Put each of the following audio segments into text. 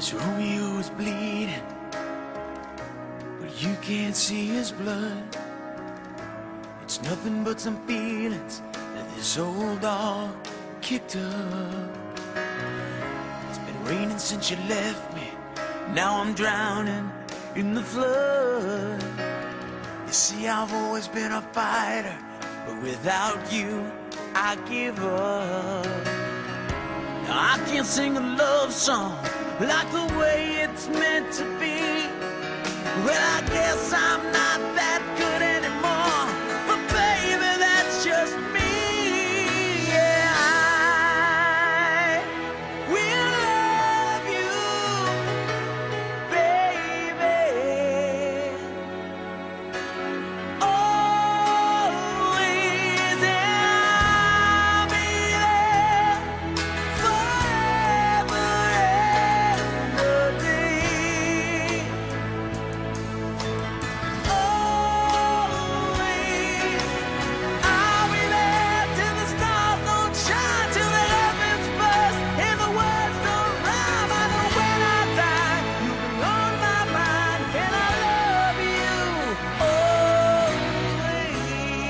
This Romeo is bleeding, but you can't see his blood. It's nothing but some feelings that this old dog kicked up. It's been raining since you left me, now I'm drowning in the flood. You see, I've always been a fighter, but without you, I give up. Now I can't sing a love song like the way it's meant to be. Well, I guess I'm not that good anymore, but baby, that's just me. Yeah, I will love you, baby, always, and I'll be there forever and a day. Always, I'll be there till the stars don't shine, till the heavens burst and the words don't rhyme. I know when I die, you'll be on my mind, and I love you always.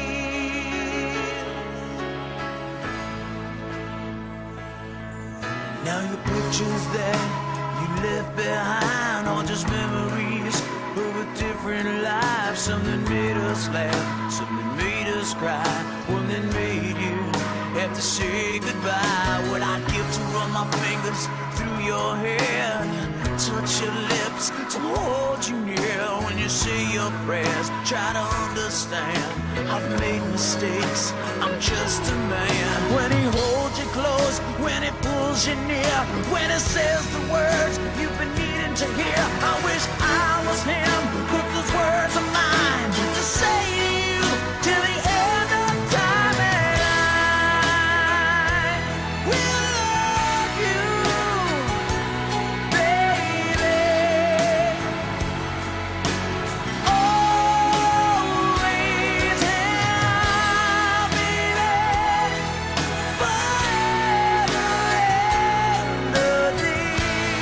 Now your pictures that you left behind are just memories of a different life. Something made us laugh, something made us cry, one that made you have to say goodbye. What I'd give to run my fingers through your hair, touch your lips, to hold you near. When you say your prayers, try to understand, I've made mistakes, I'm just a man. When he holds you close, when he pulls you near, when he says the words you've been needing to hear, I wish I was him, but those words are mine to say to you till the end of time. And I will love you, baby, always, and I'll be there forever and a day.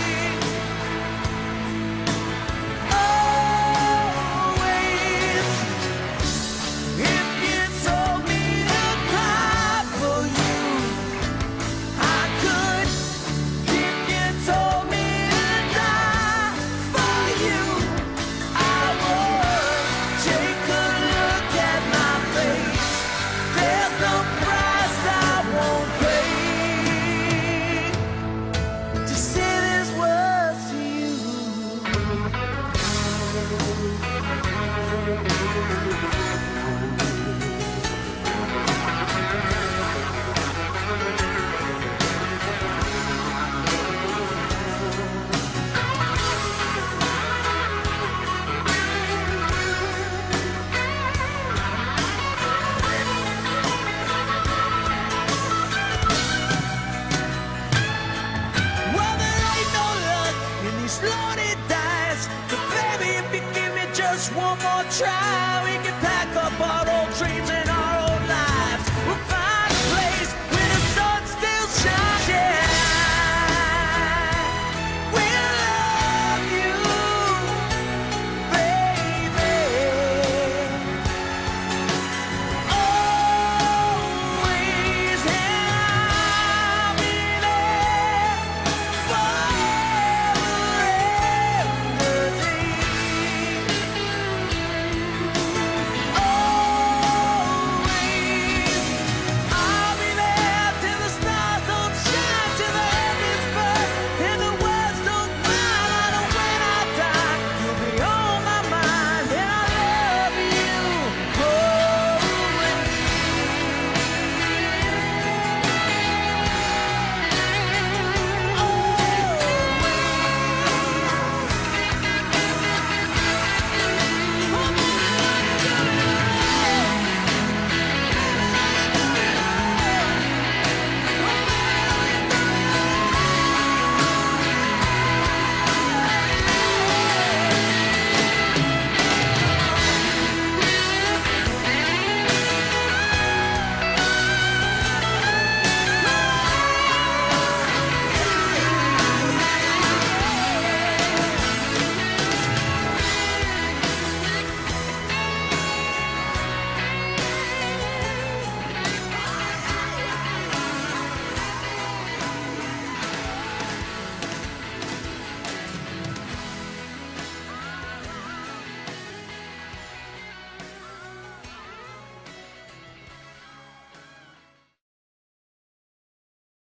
Always, if you told me to cry for you, I could. If you told me to die for you, I would. Take a look at my face, there's no price I won't pay to say these words to you. Well, there ain't no luck in these lonely dice, but baby, if you give me just one more try, we